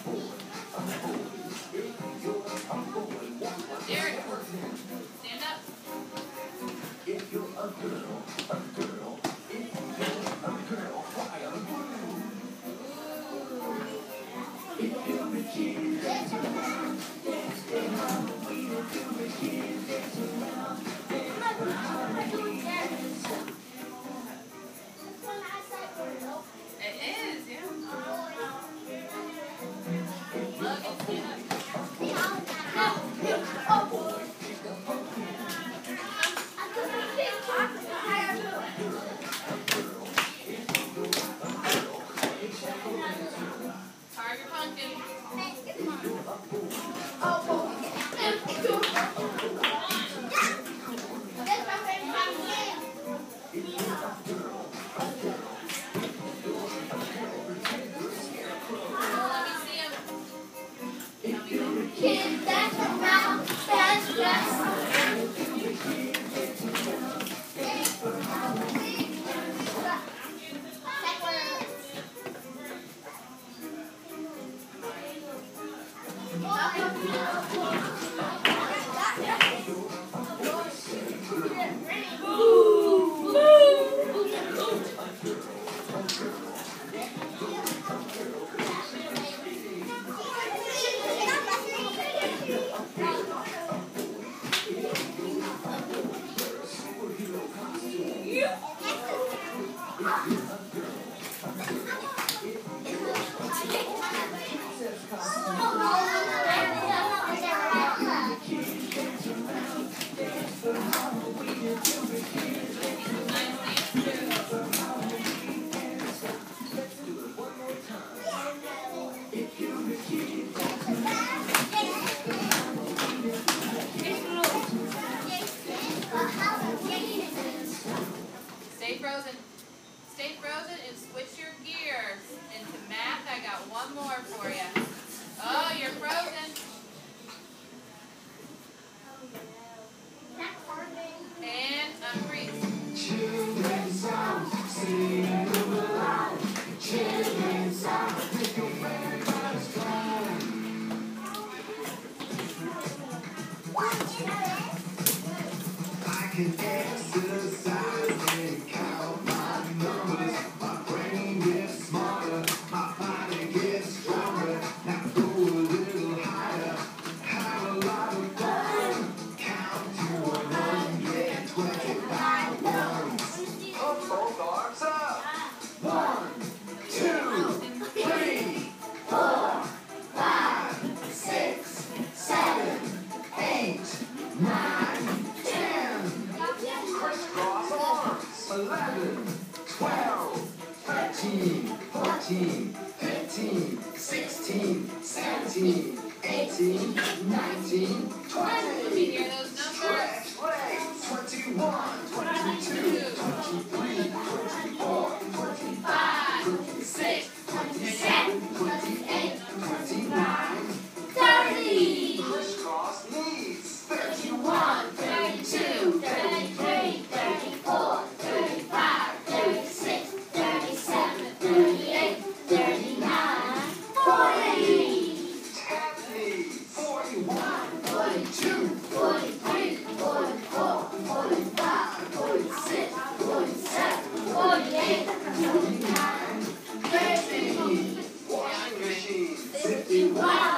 Derek, stand up. If you're a girl, why are you? If you're a kid, dance around, dance around, we don't do a kid, dance around, dance around, It is, yeah. Look, it's stand up. Carve your pumpkin. Kids dance around, dance around. Stay frozen. Stay frozen and switch your gears. Into math, I got one more for you. Oh, you're frozen. And unfreeze. Children's songs, sing them aloud. Children's songs, make everybody's proud. I can exercise and count my numbers. My brain gets smarter, my body gets stronger. Now go a little higher, have a lot of fun. Count to 125 ones. Put both arms up. 1, 2, 3, 4, 5, 6, 7, 8, 9, 10. Crisscross arms. 11, 12, 13, 14, 15, 16, 17, 18, 19, 20. Hear those numbers? Stretch legs. 21, 22, 23, 24, 25, 26, 27, 28, 29, 30. Crisscross knees. 31, 32, 33, 34, 35, 36, 37, 38, 39, 40. Tap knees. 41, 42, 43, 44, 45, 46, 47, 48, 49, 50. Washing machine. 51.